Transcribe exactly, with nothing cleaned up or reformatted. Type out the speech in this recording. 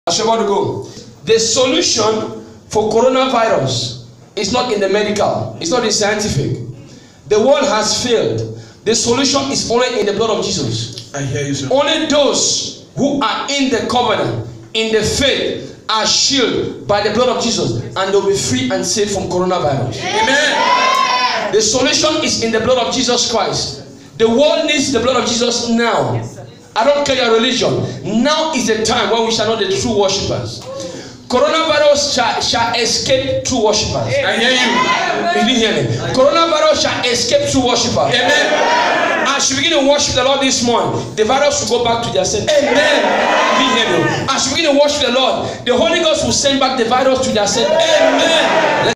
As you're about to go, the solution for coronavirus is not in the medical, it's not in scientific. The world has failed. The solution is only in the blood of Jesus. I hear you, sir. Only those who are in the covenant, in the faith, are shielded by the blood of Jesus, and they'll be free and safe from coronavirus. Amen. The solution is in the blood of Jesus Christ. The world needs the blood of Jesus now. I don't care your religion. Now is the time when we shall know the true worshippers. Coronavirus shall, shall escape true worshippers. I hear you. You didn't hear me. Coronavirus shall escape true worshippers. Amen. As you begin to worship the Lord this morning, the virus will go back to their sin. Amen. You didn't hear me. As you begin to worship the Lord, the Holy Ghost will send back the virus to their sin. Amen.